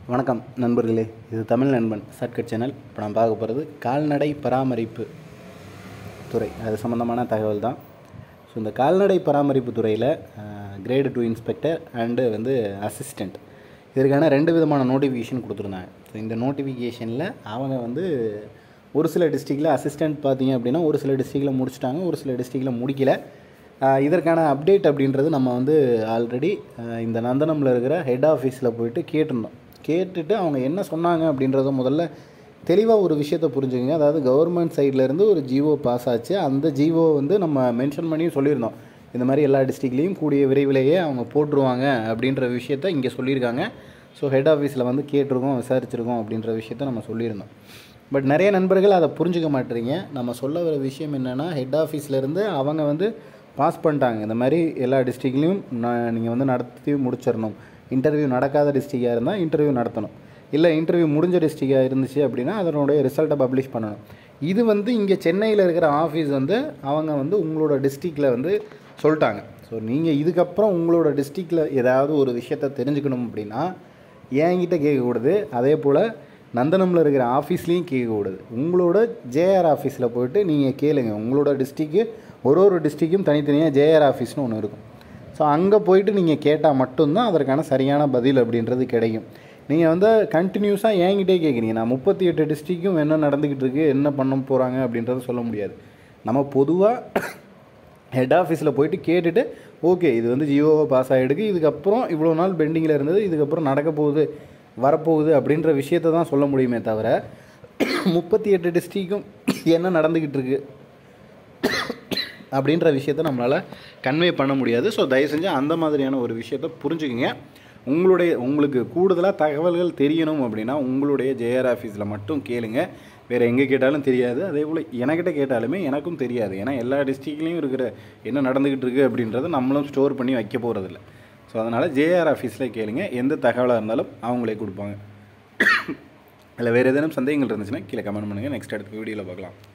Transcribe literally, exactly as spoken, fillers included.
வணக்கம் நண்பர்களே, இது தமிழ் நண்பன் ஷார்ட்கட் சேனல். இப்போ நான் பார்க்க போகிறது கால்நடை பராமரிப்பு துறை, அது சம்மந்தமான தகவல் தான். ஸோ இந்த கால்நடை பராமரிப்பு துறையில் கிரேடு டூ இன்ஸ்பெக்டர் அண்டு வந்து அசிஸ்டண்ட், இதற்கான ரெண்டு விதமான நோட்டிஃபிகேஷன் கொடுத்துருந்தாங்க. ஸோ இந்த நோட்டிஃபிகேஷனில் அவங்க வந்து ஒரு சில டிஸ்ட்ரிக்டில் அசிஸ்டண்ட் பார்த்தீங்க அப்படின்னா ஒரு சில டிஸ்ட்ரிக்டில் முடிச்சிட்டாங்க, ஒரு சில டிஸ்ட்ரிக்டில் முடிக்கலை. இதற்கான அப்டேட் அப்படின்றது நம்ம வந்து ஆல்ரெடி இந்த நந்தனமில் இருக்கிற ஹெட் ஆஃபீஸில் போயிட்டு கேட்டிருந்தோம். கேட்டுட்டு அவங்க என்ன சொன்னாங்க அப்படின்றத முதல்ல தெளிவாக ஒரு விஷயத்தை புரிஞ்சுக்கங்க. அதாவது கவர்மெண்ட் சைட்லேருந்து ஒரு ஜிஓ பாஸ் ஆச்சு. அந்த ஜிஓ வந்து நம்ம மென்ஷன் பண்ணியும் சொல்லியிருந்தோம், இந்த மாதிரி எல்லா டிஸ்ட்ரிக்ட்லேயும் கூடிய விரைவிலேயே அவங்க போட்டுருவாங்க அப்படின்ற விஷயத்த இங்கே சொல்லியிருக்காங்க. ஸோ ஹெட் ஆஃபீஸில் வந்து கேட்டிருக்கோம், விசாரிச்சிருக்கோம் அப்படின்ற விஷயத்த நம்ம சொல்லியிருந்தோம். பட் நிறைய நண்பர்கள் அதை புரிஞ்சுக்க மாட்டேறீங்க. நம்ம சொல்ல வர விஷயம் என்னென்னா, ஹெட் ஆஃபீஸ்லேருந்து அவங்க வந்து பாஸ் பண்ணிட்டாங்க, இந்த மாதிரி எல்லா டிஸ்ட்ரிக்ட்லேயும் நான் நீங்கள் வந்து நடத்தி முடிச்சிடணும். இன்டர்வியூ நடக்காத டிஸ்ட்ரிக்டாக இருந்தால் இன்டர்வியூ நடத்தணும், இல்லை இன்டர்வியூ முடிஞ்ச டிஸ்ட்ரிக்டாக இருந்துச்சு அப்படின்னா அதனுடைய ரிசல்ட்டை பப்ளிஷ் பண்ணணும். இது வந்து இங்கே சென்னையில் இருக்கிற ஆஃபீஸ் வந்து அவங்க வந்து உங்களோட டிஸ்ட்ரிக்டில் வந்து சொல்லிட்டாங்க. ஸோ நீங்கள் இதுக்கப்புறம் உங்களோட டிஸ்ட்ரிக்டில் ஏதாவது ஒரு விஷயத்தை தெரிஞ்சுக்கணும் அப்படின்னா என்கிட்ட கேட்கக்கூடாது, அதே போல் நந்தனமில் இருக்கிற ஆஃபீஸ்லேயும் கேட்கக்கூடாது. உங்களோட ஜேஆர் ஆஃபீஸில் போய்ட்டு நீங்கள் கேளுங்க. உங்களோட டிஸ்ட்ரிக்கு ஒரு ஒரு டிஸ்ட்ரிக்கும் தனித்தனியாக ஜேஆர் ஆஃபீஸ்னு ஒன்று இருக்கும். ஸோ அங்கே போயிட்டு நீங்கள் கேட்டால் மட்டும்தான் அதற்கான சரியான பதில் அப்படின்றது கிடைக்கும். நீங்கள் வந்து கண்டினியூஸாக என்கிட்டே கேட்குறீங்க, நான் முப்பத்தி எட்டு டிஸ்ட்ரிக்கும் என்ன நடந்துக்கிட்டு இருக்குது, என்ன பண்ண போகிறாங்க அப்படின்றத சொல்ல முடியாது. நம்ம பொதுவாக ஹெட் ஆஃபீஸில் போயிட்டு கேட்டுட்டு, ஓகே இது வந்து ஜியோவை பாஸ் ஆகிடுக்கு, இதுக்கப்புறம் இவ்வளோ நாள் பெண்டிங்கில் இருந்தது, இதுக்கப்புறம் நடக்க போகுது வரப்போகுது அப்படின்ற விஷயத்தை தான் சொல்ல முடியுமே தவிர முப்பத்தி எட்டு டிஸ்ட்ரிக்கும் என்ன நடந்துக்கிட்டு இருக்குது அப்படின்ற விஷயத்த நம்மளால் கன்வே பண்ண முடியாது. ஸோ தயவு செஞ்சு அந்த மாதிரியான ஒரு விஷயத்தை புரிஞ்சுக்குங்க. உங்களுடைய உங்களுக்கு கூடுதலாக தகவல்கள் தெரியணும் அப்படின்னா உங்களுடைய ஜேஆர் ஆஃபீஸில் மட்டும் கேளுங்க, வேறு எங்கே கேட்டாலும் தெரியாது. அதே போல் என்கிட்ட கேட்டாலுமே எனக்கும் தெரியாது. ஏன்னா எல்லா டிஸ்ட்ரிக்ட்லேயும் இருக்கிற என்ன நடந்துக்கிட்டு இருக்குது அப்படின்றத நம்மளும் ஸ்டோர் பண்ணி வைக்க போகிறதில்ல. ஸோ அதனால் ஜேஆர் ஆஃபீஸில் கேளுங்க, எந்த தகவலாக இருந்தாலும் அவங்களே கொடுப்பாங்க. இல்லை வேறு ஏதேனும் சந்தேகங்கள் இருந்துச்சுன்னா கீழே கமெண்ட் பண்ணுங்கள். நெக்ஸ்ட் அடுத்த வீடியோவில் பார்க்கலாம்.